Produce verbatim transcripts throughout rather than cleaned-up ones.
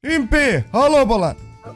Impe, halo bolan.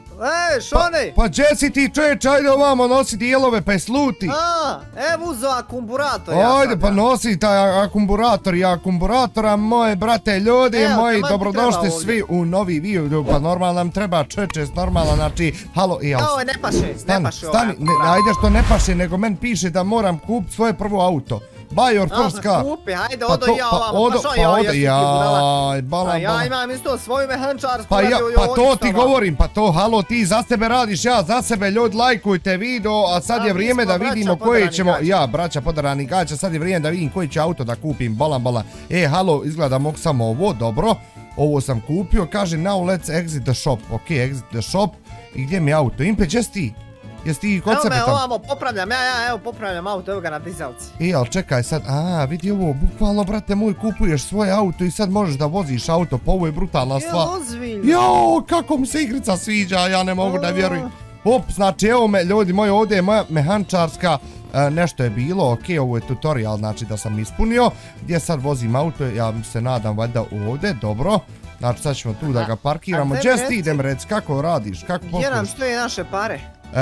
E, Šone! Pa gdje si ti čovječ, ajde ovamo nosi dijelove pa je sluti. A, evo uzo akumburator. Ajde pa nosi taj akumburator i akumburatora, moje brate, ljudi moji, dobrodošli svi u novi video. Pa normalno nam treba čečest, normalno, znači, halo, i jel... Ovo ne paše, ne paše ovaj akumburator. Ajde što ne paše, nego men piše da moram kupiti svoje prvo auto. Buy your first car. Kupi, hajde, odo ja ovamo, pa što ja jesu ti budala. Ja imam isto svoju mehančarsku. Pa to ti govorim, pa to, halo, ti za sebe radiš, ja za sebe, ljudi, lajkujte video, a sad je vrijeme da vidimo koji ćemo, ja, braća podarani gaća, sad je vrijeme da vidim koji će auto da kupim, balan, balan. E, halo, izgleda mogu samo ovo, dobro, ovo sam kupio, kaže now let's exit the shop, ok, exit the shop, i gdje mi je auto, Impe, gdje si ti? Jesi ti kod sebe tamo? Evo me ovamo popravljam, ja, ja, evo popravljam auto, evo ga na dizalci. I, ali čekaj sad, a, vidi ovo, bukvalno, brate moj, kupuješ svoje auto i sad možeš da voziš auto, pa ovo je brutalna stvar. Je ozbiljno. Jao, kako mi se igrica sviđa, ja ne mogu da vjerujem. Op, znači, evo me, ljudi moji, ovdje je moja mehančarska, nešto je bilo, ok, ovo je tutorial, znači da sam ispunio, gdje sad vozim auto, ja se nadam valjda ovdje, dobro. Znači, sad ćemo tu da ga parkiramo. Gdje si ti, idem reci, kako radiš, kako posluješ? Gdje nam stoje naše pare?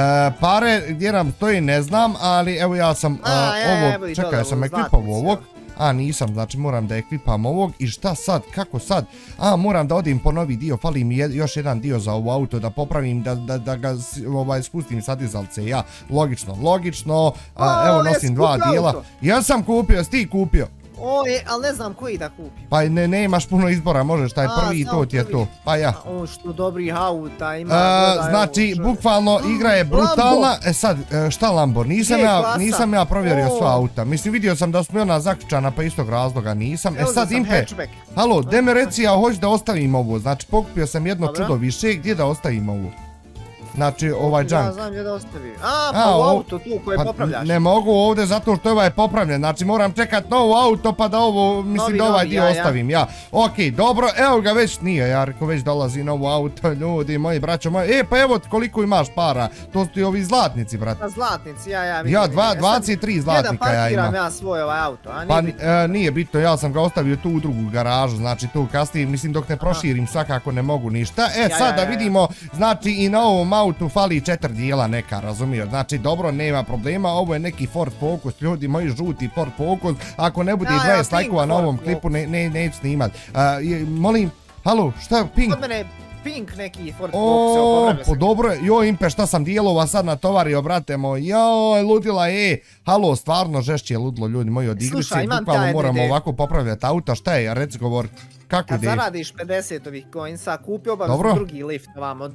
Pare, gdje nam stoji ne znam, ali evo ja sam ovo, čekaj, ja sam ekvipao ovog. A, nisam, znači moram da ekvipam ovog i šta sad, kako sad? A, moram da odim po novi dio, fali mi još jedan dio za ovo auto, da popravim, da ga spustim sa dizalce, ja, logično, logično, evo nosim dva dijela. Ja sam kupio, jesi ti kupio? O, ali ne znam koji da kupim. Pa ne imaš puno izbora, možeš taj prvi i to ti je to, pa ja. O, što dobrih auta ima. Znači, bukvalno igra je brutalna. E sad, šta Lambo, nisam ja provjerio sva auta. Mislim, vidio sam da smo ona zaključana pa istog razloga nisam. E sad, Impe, halo, gdje me reci, ja hoću da ostavim ovo. Znači, pokupio sam jedno čudo više, gdje da ostavim ovo? Znači, ovaj junk. Ja znam gdje da ostavim. A, pa u auto tu koje popravljaš. Ne mogu ovdje zato što ovaj je popravljen. Znači, moram čekat novo auto pa da ovo, mislim da ovaj dio ostavim, ja. Okej, dobro, evo ga već nije, ja rekao već dolazi novo auto, ljudi, moji braćo moji. E, pa evo koliko imaš para, to su ti ovi zlatnici, brate. Pa zlatnici, ja, ja vidim. Ja, dvadeset tri zlatnika ja imam. Gdje da parkiram ja svoj ovaj auto, a nije bitno? Pa nije bitno, ja sam ga ostavio tu u drugu garažu, znači tu kasnije, mislim dok ne proširim svakako ne mogu ništa. E, sad da vidimo, znači i na ovom autu fali četiri dijela neka, razumiješ, znači dobro, nema problema, ovo je neki Ford Focus, ljudi moji, žuti Ford Focus, ako ne bude dvadeset lajkova na ovom klipu, neću snimat. Molim, halo, šta je Pink? Kod mene Pink neki Ford Focus, evo popravio sam. Po dobro, joj Impe, šta sam dijelova sad natovario, brate moj, joj, ludila, e, halo, stvarno žešće je ludilo, ljudi moji, od igrice, bukvalno moramo ovako popravljati auta, šta je, reci govor. Kad zaradiš pedeset ovih coinsa, kupi obavezno drugi lift,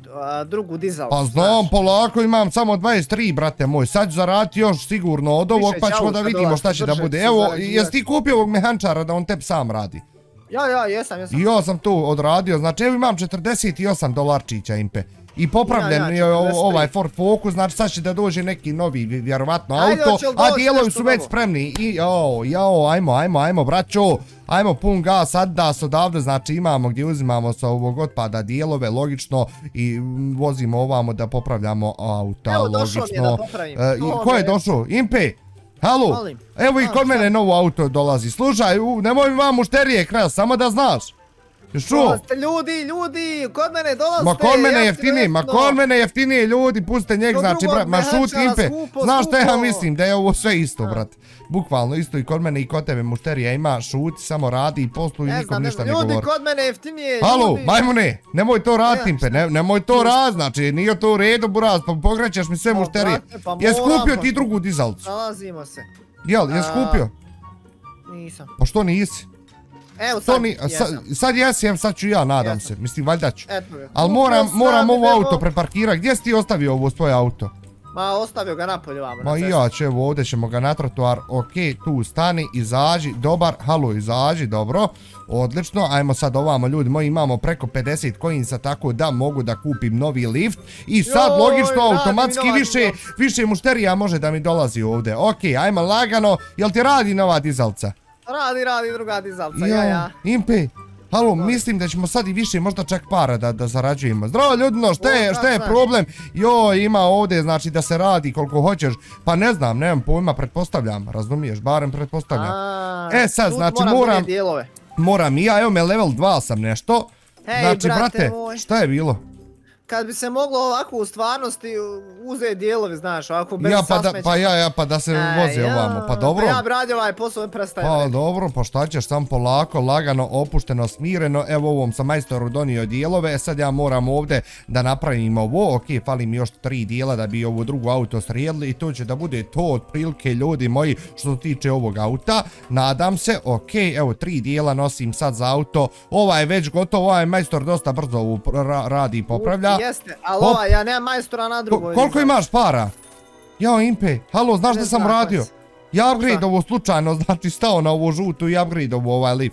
drugu dizalcu. Pa znam, polako imam samo dvadeset tri, brate moj, sad ću zaraditi još sigurno od ovog, pa ćemo da vidimo šta će da bude. Evo, jesi ti kupio ovog mehančara da on tebi sam radi? Ja, ja, jesam, jesam. I ja sam tu odradio, znači evo imam četrdeset osam dolarčića, Impe. I popravljen je ovaj Ford Focus, znači sad će da dođe neki novi, vjerovatno, auto, a dijelovi su već spremni. I jao, jao, ajmo, ajmo, ajmo, braćo, ajmo pun gas, sad da se odavde, znači imamo gdje uzimamo sa ovog otpada dijelove, logično, i vozimo ovamo da popravljamo auta, logično. Evo došlo mi je da popravim. Ko je došao? Impe? Halo? Evo i kod mene novo auto dolazi. Slušaj, nemoj mi vam mušterije kras, samo da znaš. Dolazite ljudi, ljudi, kod mene dolazite. Ma kod mene jeftinije, ma kod mene jeftinije ljudi, pustite njeg, znači, ma šut Impe. Znaš šta ja mislim, da je ovo sve isto, brate. Bukvalno isto i kod mene i kod tebe mušterija ima, šuti, samo radi i posluj i nikom ništa ne govori. Ljudi, kod mene jeftinije. Halo, majmune, nemoj to raditi Impe, nemoj to raditi, znači, nije to u redu, buraz, pa pogrećeš mi sve mušterije. Jes kupio ti drugu dizalcu? Nalazimo se. Jel, jes kupio? Nisam. Pa što nisi? Evo sad jesam. Sad jesam, sad ću ja, nadam se, mislim, valjda ću. Ali moram ovo auto preparkirati, gdje si ti ostavio ovo svoje auto? Ma, ostavio ga napolje vamo. Ma i ja ću, evo ovdje ćemo ga na trotoar, okej, tu stani, izađi, dobar, halo, izađi, dobro, odlično, ajmo sad ovamo, ljudi moji, imamo preko pedeset coinsa, tako da mogu da kupim novi lift i sad logično, automatski više mušterija može da mi dolazi ovdje, okej, ajmo lagano, jel ti radi nova dizalca? Radi, radi druga dizalca, ja, ja. Impe, halo, mislim da ćemo sad i više možda čak para da zarađujemo. Zdravo ljudino, šta je problem? Joj, ima ovdje, znači da se radi koliko hoćeš. Pa ne znam, nemam pojma, pretpostavljam, razumiješ, barem pretpostavljam. E sad, znači moram, moram i ja, evo me level dva sam nešto. Znači, brate, šta je bilo? Kad bi se moglo ovako u stvarnosti uzeti dijelovi, znaš, ovako bez ja, pa da, sasmeća. Pa ja, ja, pa da se voze ovamo, pa dobro. Pa ja bi radio ovaj posao i prestaje. Pa dobro, pa šta ćeš, sam polako, lagano, opušteno, smireno. Evo ovom sam majstoru donio dijelove, sad ja moram ovdje da napravim ovo. Ok, fali mi još tri dijela da bi ovo drugo auto srijedili i to će da bude to otprilike, ljudi moji, što se tiče ovog auta. Nadam se, ok, evo tri dijela nosim sad za auto. Ovaj je već gotov, ovaj majstor dosta brzo ovo radi i popravlja. Jeste, ali ova, ja nemam majstora na drugoj. Koliko imaš para? Jao, Impe, halo, znaš da sam radio? Ja upgrade ovo slučajno, znači stao na ovo žutu i upgrade ovo ovaj lift.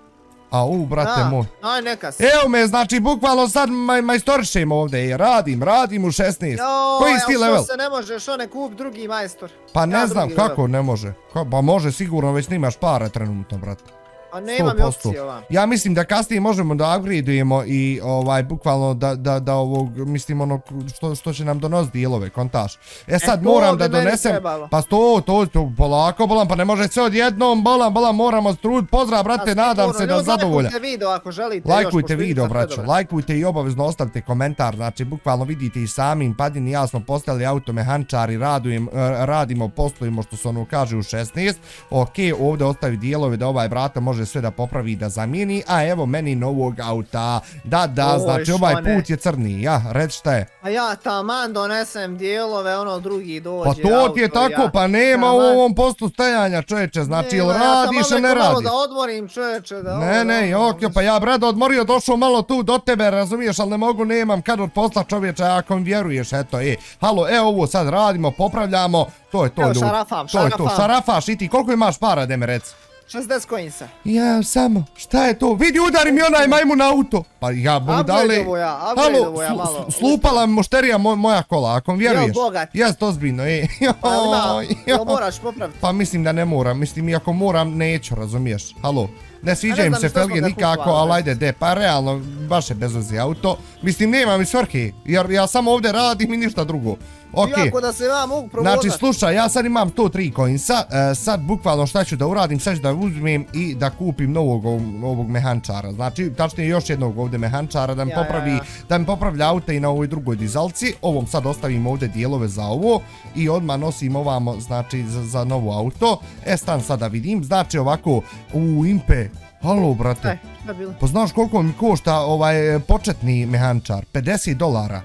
A u, brate moj. Aj, neka se. Evo me, znači, bukvalno sad majstorišem ovdje, radim, radim u šesnaest. Koji si ti level? Što se ne može, što ne kup drugi majstor? Pa ne znam, kako ne može? Pa može, sigurno, već nimaš para trenutno, brate. A nemam opcije ova. Ja mislim da kasnije možemo da upgradeujemo i ovaj, bukvalno da, da, da ovog, mislim ono što, što će nam donositi dijelove, kontaš. E sad e, moram da donesem, pa to, to, to, polako, bolam, pa ne može sve odjednom, bolam, bolam, moramo strud, pozdrav, brate, nadam se da zadovolja. Lajkujte video ako želite. Lajkujte video, braćo, lajkujte i obavezno ostavite komentar, znači, bukvalno vidite i samim, Padin i ja smo postali automehančari, radujem, radimo, poslujemo što se ono kaže u šesnaest. Ok, ovdje ostavi dijelove da ovaj brata može sve da popravi i da zamijeni, a evo meni novog auta. Da, da, znači ovaj put je crni, ja, reći šta je. A ja taman donesem dijelove, ono drugi dođe. Pa to ti je tako, pa nema u ovom postu stajanja, čovječe, znači ili radiš ili ne radiš. Ja malo da odmorim, čovječe. Ne, ne, jok, pa ja brado odmorio, došao malo tu do tebe, razumiješ, ali ne mogu, nemam kad od posla, čovječe, ako mi vjeruješ, eto, e, halo, evo ovo sad radimo, popravljamo, to je to, ljudi. Šarafam, to je to, šarafaš i ti, koliko imaš para, da me reci? šezdeset coinsa. Ja, samo, šta je to? Vidi, udari mi onaj majmun na auto. Pa ja budu dali... Halo, slupala mi mošterija moja kola, ako mi vjeruješ. Jo, bogat. Jes, to zbiljno, ej. Jel moraš popraviti? Pa mislim da ne moram, mislim i ako moram, neću, razumiješ. Halo. Ne sviđa im se felge nikako, ali ajde, de, pa realno, baš je bezvezi auto. Mislim, nema mi svrhe, jer ja samo ovdje radim i ništa drugo. Iako da se ja mogu provozati. Znači, slušaj, ja sad imam sto tri coinsa, sad bukvalno šta ću da uradim, sad ću da uzmem i da kupim novog ovog mehančara. Znači, tačnije još jednog ovdje mehančara da mi popravi, da mi popravlja auta i na ovoj drugoj dizalci. Ovom sad ostavim ovdje dijelove za ovo i odmah nosim ovamo, znači, za novo auto. E, stan sad da vidim, znači ovako, u Impe, halo, brate, pa znaš koliko mi košta ovaj početni mehančar? pedeset dolara.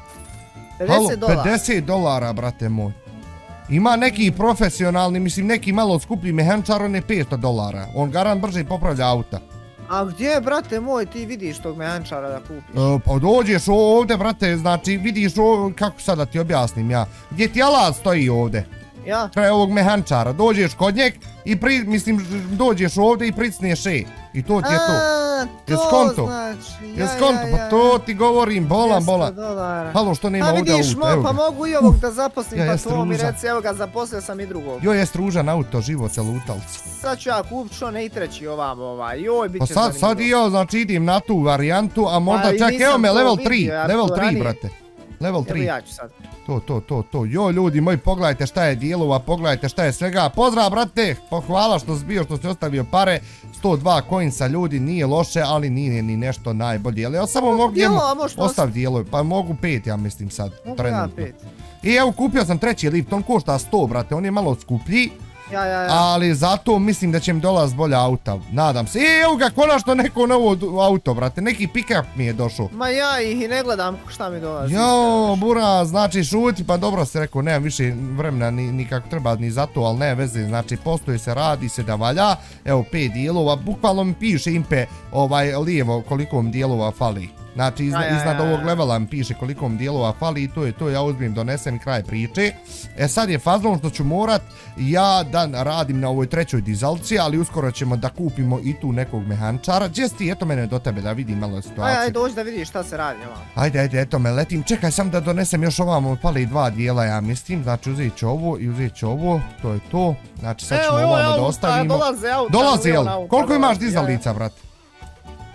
pedeset dolara, brate moj. Ima neki profesionalni, mislim neki malo skuplji mehančar, on je petsto dolara. On garant brže popravlja auta. A gdje, brate moj, ti vidiš tog mehančara da kupiš? Pa dođeš ovdje, brate, znači vidiš kako sad da ti objasnim ja. Gdje ti alat stoji ovdje? Ja? Kraj ovog mehančara. Dođeš kod njeg i mislim dođeš ovdje i pricneš E. I to ti je to. Aaaa, to znači. Jes konto, pa to ti govorim, bolan, bolan. Halo, što nema ovdje auto, evo ga. Pa mogu i ovog da zaposlim, pa to mi reci, evo ga, zaposlio sam i drugog. Joj, jest ružan auto, život se lutalci. Sad ću ja kupit što ne i treći ovam ovaj, joj, bit će zanimljivo. Pa sad i ja, znači idim na tu varijantu, a možda čak, evo me, level tri, level tri, brate. Level tri. Evo ja ću sad. To, to, to, to. Jo, ljudi moji, pogledajte šta je dijelova, pogledajte šta je svega. Pozdrav, brate, pohvala što si bio, što si ostavio pare. sto dva coinsa, ljudi, nije loše, ali nije ni nešto najbolje. Ali ja samo mogu njemu ostav dijelove, pa mogu pet, ja mislim sad, trenutno. I evo, kupio sam treći lift, on košta sto, brate, on je malo skuplji. Ja, ja, ja. Ali zato mislim da će mi dolaz bolja auta, nadam se. I evo ga, konačno neko novo auto, brate, neki pick-up mi je došao. Ma ja ih i ne gledam šta mi dolazi. Jo, bura, znači šuti, pa dobro se rekao, nemam više vremena ni kako treba ni za to, ali ne veze, znači postoje se, radi se da valja. Evo, pet dijelova, bukvalno mi piše Impe ovaj lijevo koliko mi dijelova fali. Znači iznad ovog levela mi piše koliko mi dijelova fali i to je to, ja uzmem, donesem kraj priče. E sad je fazon što ću morat ja da radim na ovoj trećoj dizalci, ali uskoro ćemo da kupimo i tu nekog mehančara. Gdje si ti, eto mene do tebe da vidim malo situaciju. Ajde, ajde, dođi da vidiš šta se radi ovamo. Ajde, ajde, eto me letim, čekaj sam da donesem još ovamo, pali dva dijela ja mislim, znači uzet ću ovo i uzet ću ovo, to je to. Znači sad ćemo ovamo da ostavimo. Dolaze auta. Dolaze, jel? Koliko imaš dizalica, brate?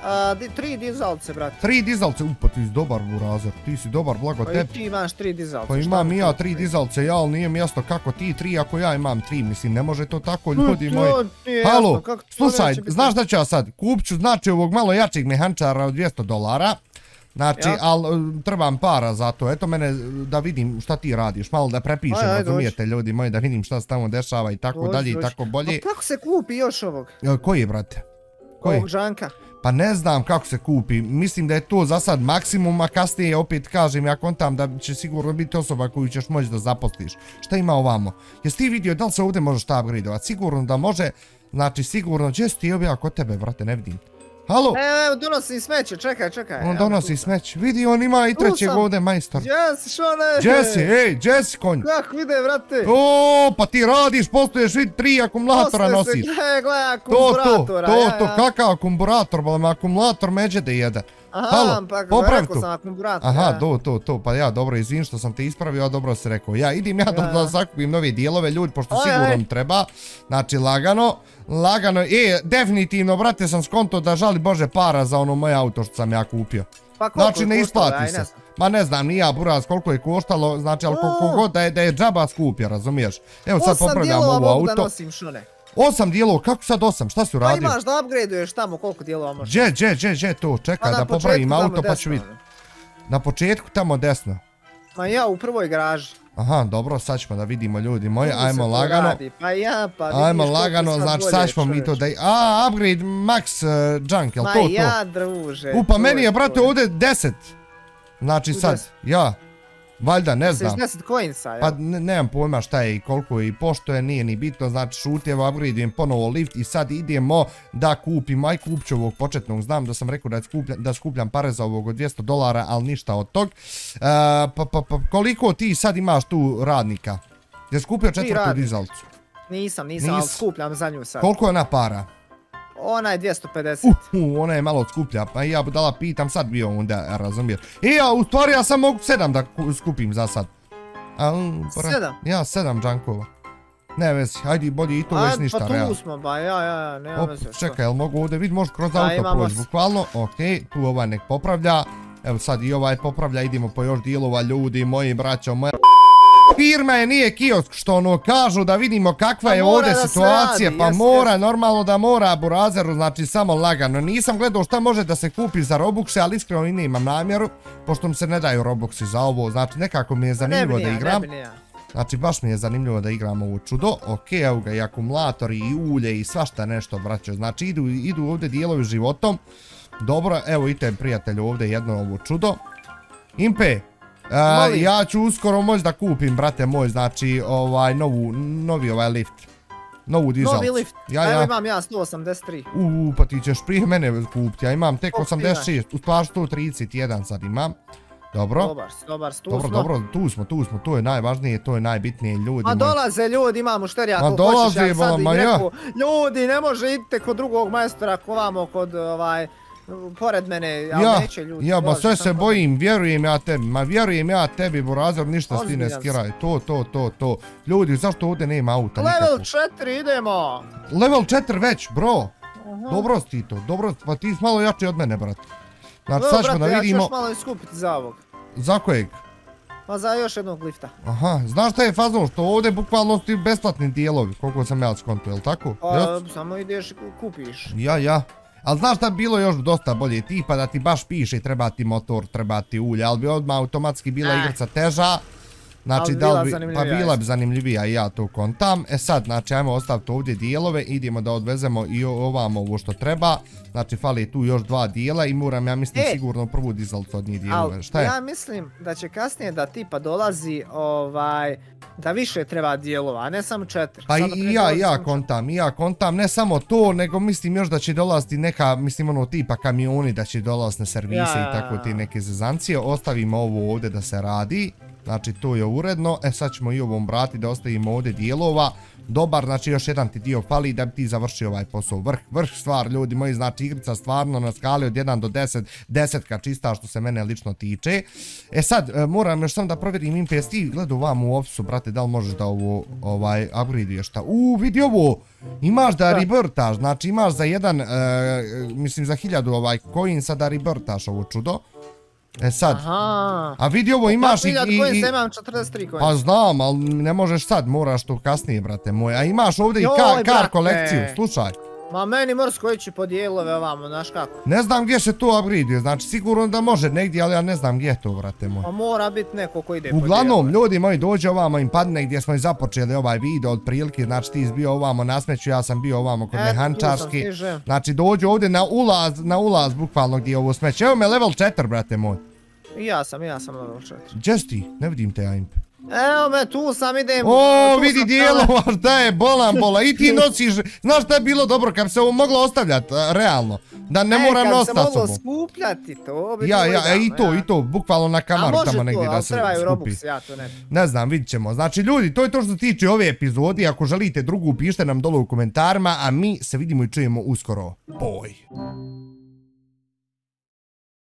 Tri dizalce, brate. Tri dizalce, upa ti si dobar burazer, ti si dobar, blago tebi. Pa i ti imaš tri dizalce. Pa imam i ja tri dizalce, ja, ali nije mi jasno kako ti tri ako ja imam tri, mislim, ne može to tako, ljudi moji. Halo, slušaj, znaš da ću ja sad, kupću znači ovog malo jačeg mehančara od dvjesto dolara. Znači, ali trebam para za to, eto mene da vidim šta ti radiš, malo da prepišem, razumijete ljudi moji, da vidim šta se tamo dešava i tako dalje i tako bolje. Pa kako se kupi još ovog? Koji, brate? Ovog žanka. Pa ne znam kako se kupi, mislim da je to za sad maksimum, a kasnije opet kažem, ja kontam da će sigurno biti osoba koju ćeš moći da zaposliš. Šta ima ovamo? Jesi ti vidio da li se ovdje može šta upgradeovat? Sigurno da može, znači sigurno, gdje si ti objava kod tebe, brate, ne vidim. Halo? Evo, donosi smeće, čekaj, čekaj. On donosi smeće, vidi on ima i trećeg ovdje majstor. Jesi, šone! Jesi, ej, Jesi konj. Kako ide, vrate? O, pa ti radiš, postoješ i tri akumulatora nosiš. Postoje se, gledaj, akumulatora. To, to, to, to, kakav akumulator, bol me akumulator međe da jede. Aha, pa rekao sam akumulator. Aha, to, to, to, pa ja, dobro, izvin što sam te ispravio, a dobro si rekao. Ja idim ja da zakupim nove dijelove, ljudi, pošto sigurno mi treba. Znači, lagano, lagano, e, definitivno, brate, sam skonto da žali Bože para za ono moje auto što sam ja kupio. Znači, ne isplati se. Ma ne znam, ni ja, buraz, koliko je koštalo, znači, ali koliko god da je džaba skupio, razumiješ? Evo sad popravljam ovo auto. Osam dijelova, kako sad osam, šta si uradio? Pa imaš da upgradeuješ tamo koliko dijelova možeš. Dže, dže, dže, dže, to, čekaj da popravim auto pa ću vidjeti. Na početku tamo desno. Ma ja u prvoj garaži. Aha, dobro, sad ćemo da vidimo ljudi moji, ajmo lagano. Pa ja, pa vidiš ajmo lagano, znači sad ćemo mi to da... A, upgrade max junk, jel to to? Ma ja, druže. U, pa meni je, brate, ovdje deset. Znači sad, ja. Valjda, ne znam. deset coinsa, jel? Pa nemam pojma šta je i koliko je i pošto je, nije ni bitno, znači šutjevo, upgradeujem ponovo lift i sad idemo da kupim, aj kupću ovog početnog, znam da sam rekao da skupljam pare za ovog od dvjesto dolara, ali ništa od tog. Pa koliko ti sad imaš tu radnika? Je skupio četvrtu dizalcu? Nisam, nisam, ali skupljam za nju sad. Koliko je ona para? Ona je dvjesto pedeset. Uhu, ona je malo skuplja, pa ja budala pitam sad bio onda, razumiješ. I ja, u stvari ja sam mogu sedam da skupim za sad. Sedam? Ja, sedam džankova. Ne vezi, hajdi bolje i to već ništa, realno. Pa tu smo, ba, ja, ja, nema veze. Čekaj, jel mogu ovdje vidjeti, možeš kroz auto proći, bukvalno. Okej, tu ovaj nek popravlja. Evo sad i ovaj popravlja, idemo po još dijelova, ljudi, moji braćo, moja... Firma je, nije kiosk, što ono kažu da vidimo kakva je ovdje situacija, pa mora, normalno da mora burazeru, znači samo lagano. Nisam gledao šta može da se kupi za Robuxe, ali iskreno i nemam namjeru, pošto mi se ne daju Robuxi za ovo, znači nekako mi je zanimljivo da igram. Znači baš mi je zanimljivo da igram ovo čudo, ok, evo ga i akumulatori i ulje i svašta nešto, braćo, znači idu ovdje dijelovi životom. Dobro, evo idem prijatelju ovdje jedno ovo čudo. Impe! Ja ću uskoro moći da kupim, brate moj, znači, ovaj, novi ovaj lift. Novu dizalcu. Novi lift? Evo imam ja sto osamdeset tri. Uuu, pa ti ćeš prije mene kupiti, ja imam tek osamdeset šest, u stvar sto trideset jedan sad imam. Dobro. Dobar, dobar, tu smo. Dobro, dobro, tu smo, tu smo, to je najvažnije, to je najbitnije, ljudi. Ma dolaze ljudi, imamo šterija ako hoćeš, ja sad im reku, ljudi, ne može idite kod drugog majstora, ako vamo kod, ovaj... pored mene, ali neće ljudi. Ja, ba sve se bojim, vjerujem ja tebi, ma vjerujem ja tebi, burazer, ništa s ti ne skiraj, to, to, to, to. Ljudi, zašto ovdje nema auta nikako? Level četiri idemo! Level četiri već, bro! Dobro si ti to, dobro, pa ti si malo jači od mene, brat. Znači, sad ćemo da vidimo... Ja ću još malo iskupiti za ovog. Za kojeg? Pa za još jednog lifta. Aha, znaš šta je fazon, što ovdje bukvalno ti besplatni dijelovi, koliko sam ja skonto, jel tako? Pa, samo ideš i kupiš. Ja, ja. Ali znaš da bi bilo još dosta bolje tipa da ti baš piše treba ti motor, treba ti ulje, ali bi odmah automatski bila igrica teža. Znači da bi, pa bila bi zanimljivija i ja to kontam. E sad, znači ajmo ostaviti ovdje dijelove, idemo da odvezemo i ovamo ovo što treba. Znači fali tu još dva dijela i moram, ja mislim, sigurno prvu dizalcu od njih dijelove. Šta je? Ja mislim da će kasnije da tipa dolazi ovaj, da više treba dijelova, a ne samo četiri. Pa i ja, ja kontam, i ja kontam, ne samo to, nego mislim još da će dolaziti neka, mislim ono tipa kamioni da će dolaziti na servise i tako ti neke zezancije. Ostavimo ovo ovdje da se radi. Znači to je uredno, e sad ćemo i ovom brati da ostavimo ovdje dijelova. dobar, znači još jedan ti dio fali da bi ti završio ovaj posao. Vrh, vrh stvar, ljudi moji, znači igrica stvarno na skali od jedan do deset, desetka čista što se mene lično tiče. E sad, moram još sam da provjerim Impe, jesi ti gledao vam u ofisu, brate, da li možeš da ovo, ovaj, upgrade-uješ šta? Uuu, vidi ovo, imaš da reburtaš, znači imaš za jedan, mislim za hiljadu ovaj coinsa da reburtaš ovo čudo. E sad, a vidi ovo imaš i... hiljadu coinsa imam četrdeset tri coinsa. Pa znam, ali ne možeš sad, moraš to kasnije, brate moj. A imaš ovdje i kar kolekciju, slušaj. Ma meni morsko ići po dijelove ovamo, znaš kako? Ne znam gdje se to upgrade-uje, znači sigurno da može negdje, ali ja ne znam gdje je to, brate moj. Pa mora biti neko ko ide po dijelove. Uglavnom, ljudi moji, dođe ovamo im padne gdje smo i započeli ovaj video od prilike, znači ti si bio ovamo na smeću, ja sam bio ovamo kod mehančarski. Znači dođe ovdje na ulaz, na ulaz bukvalno gdje je ovo smeće. Evo me level četiri, brate moj. I ja sam, ja sam level četiri. Gdje si ti? Ne vidim te, ja Impe. Evo me, tu sam, idem. O, vidi dijelova, šta je, bolan bola, i ti nosiš, znaš šta je bilo dobro, kad bi se ovo moglo ostavljati, realno, da ne moram nositi sa sobom. Kad bi se moglo skupljati, to bi ja, ja, i to, i to, bukvalno na kamaru tamo negdje da se skupi. A može to, ali trebaju Robux, ja to ne. Ne znam, vidit ćemo. Znači, ljudi, to je to što se tiče ove epizodi, ako želite drugu, pišite nam dole u komentarima, a mi se vidimo i čujemo uskoro. Boj!